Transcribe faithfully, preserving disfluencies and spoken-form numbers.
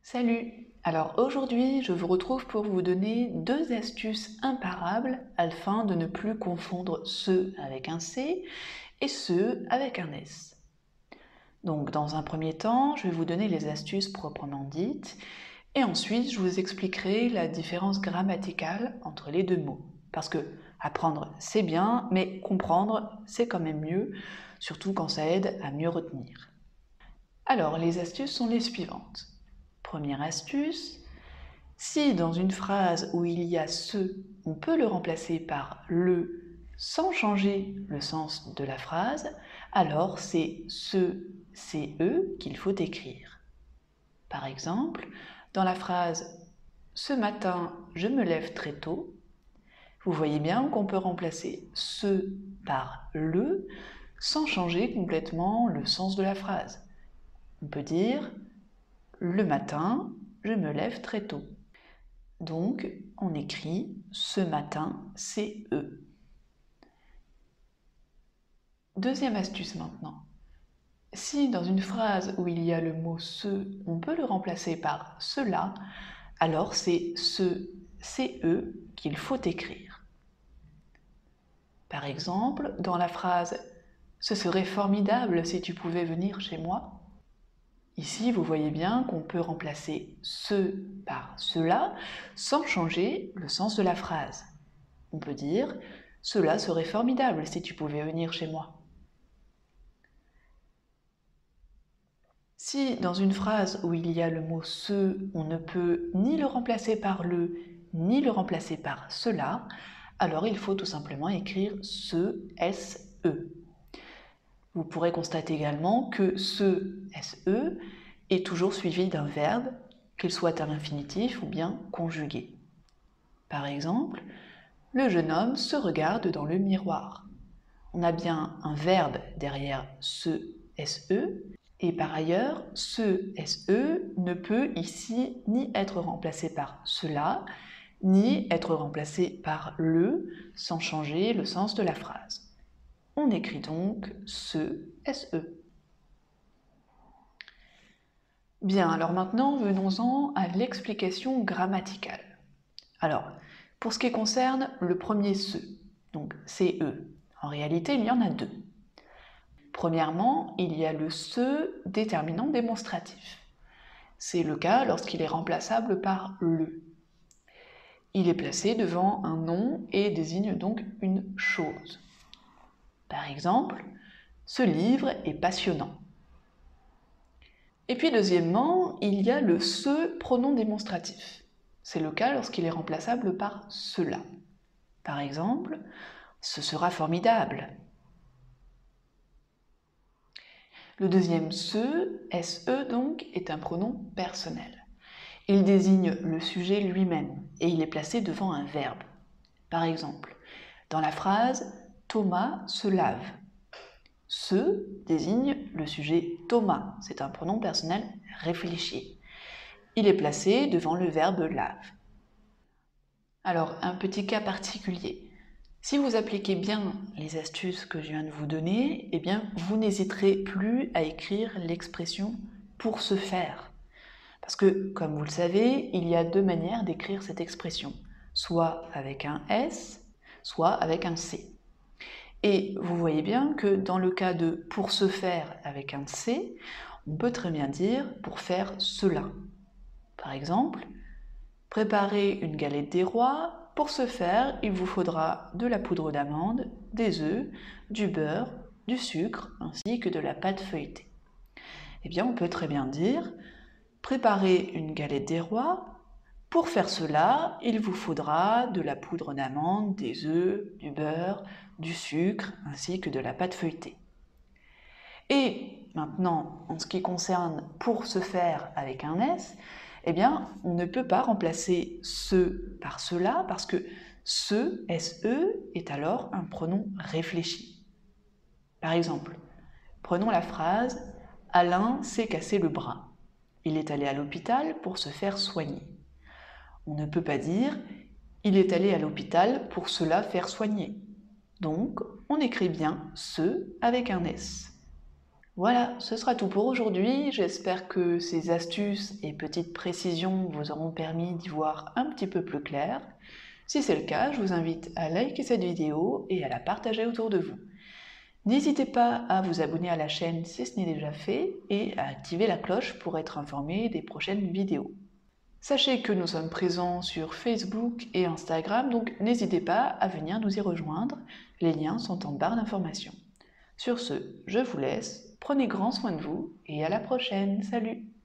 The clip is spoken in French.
Salut! Alors aujourd'hui, je vous retrouve pour vous donner deux astuces imparables afin de ne plus confondre ce avec un C et ce avec un S. Donc dans un premier temps, je vais vous donner les astuces proprement dites et ensuite je vous expliquerai la différence grammaticale entre les deux mots. Parce que apprendre c'est bien, mais comprendre c'est quand même mieux, surtout quand ça aide à mieux retenir. Alors les astuces sont les suivantes. Première astuce, si dans une phrase où il y a ce, on peut le remplacer par le sans changer le sens de la phrase, alors c'est ce, c'est eux qu'il faut écrire. Par exemple, dans la phrase « Ce matin, je me lève très tôt », vous voyez bien qu'on peut remplacer ce par le sans changer complètement le sens de la phrase. On peut dire « Le matin, je me lève très tôt ». Donc, on écrit « ce matin, c'est eux ». Deuxième astuce maintenant. Si dans une phrase où il y a le mot « ce », on peut le remplacer par « cela », alors c'est « ce », c'est « eux » qu'il faut écrire. Par exemple, dans la phrase « Ce serait formidable si tu pouvais venir chez moi », ici, vous voyez bien qu'on peut remplacer « ce » par « cela » sans changer le sens de la phrase. On peut dire « Cela serait formidable si tu pouvais venir chez moi ». Si dans une phrase où il y a le mot « ce », on ne peut ni le remplacer par « le » ni le remplacer par « cela », alors il faut tout simplement écrire « ce », S E. Vous pourrez constater également que ce, S E, est toujours suivi d'un verbe, qu'il soit à l'infinitif ou bien conjugué. Par exemple, le jeune homme se regarde dans le miroir. On a bien un verbe derrière ce, S E, et par ailleurs, ce, S E, ne peut ici ni être remplacé par cela, ni être remplacé par le, sans changer le sens de la phrase. On écrit donc ce, S E. Bien, alors maintenant, venons-en à l'explication grammaticale. Alors, pour ce qui concerne le premier ce, donc C E, en réalité, il y en a deux. Premièrement, il y a le ce déterminant démonstratif. C'est le cas lorsqu'il est remplaçable par le. Il est placé devant un nom et désigne donc une chose. Par exemple, ce livre est passionnant. Et puis deuxièmement, il y a le ce pronom démonstratif. C'est le cas lorsqu'il est remplaçable par cela. Par exemple, ce sera formidable. Le deuxième ce, S E donc, est un pronom personnel. Il désigne le sujet lui-même et il est placé devant un verbe. Par exemple, dans la phrase « Thomas se lave », ce désigne le sujet Thomas, c'est un pronom personnel réfléchi. Il est placé devant le verbe lave. Alors, un petit cas particulier. Si vous appliquez bien les astuces que je viens de vous donner, eh bien, vous n'hésiterez plus à écrire l'expression « pour se faire ». Parce que, comme vous le savez, il y a deux manières d'écrire cette expression, soit avec un S, soit avec un C. Et vous voyez bien que dans le cas de « pour se faire » avec un C, on peut très bien dire « pour faire cela ». Par exemple, préparer une galette des rois, pour ce faire, il vous faudra de la poudre d'amande, des œufs, du beurre, du sucre, ainsi que de la pâte feuilletée. Eh bien, on peut très bien dire « préparer une galette des rois, pour faire cela, il vous faudra de la poudre d'amande, des œufs, du beurre, du sucre, ainsi que de la pâte feuilletée. » Et maintenant, en ce qui concerne « pour se faire » avec un S, eh bien, on ne peut pas remplacer ce par cela parce que ce, S E, est alors un pronom réfléchi. Par exemple, prenons la phrase « Alain s'est cassé le bras. Il est allé à l'hôpital pour se faire soigner. » On ne peut pas dire « Il est allé à l'hôpital pour cela faire soigner. » Donc, on écrit bien « ce » avec un S. Voilà, ce sera tout pour aujourd'hui. J'espère que ces astuces et petites précisions vous auront permis d'y voir un petit peu plus clair. Si c'est le cas, je vous invite à liker cette vidéo et à la partager autour de vous. N'hésitez pas à vous abonner à la chaîne si ce n'est déjà fait et à activer la cloche pour être informé des prochaines vidéos. Sachez que nous sommes présents sur Facebook et Instagram, donc n'hésitez pas à venir nous y rejoindre. Les liens sont en barre d'informations. Sur ce, je vous laisse, prenez grand soin de vous et à la prochaine, salut!